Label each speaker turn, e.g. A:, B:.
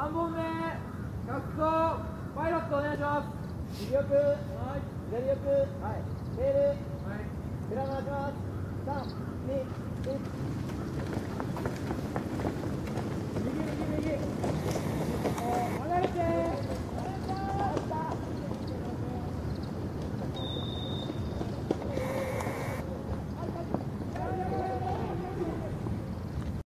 A: 3本目、逆走、パイロットお願いします。右奥、左奥、はい、テール、はい、フラ回します。3、2、1。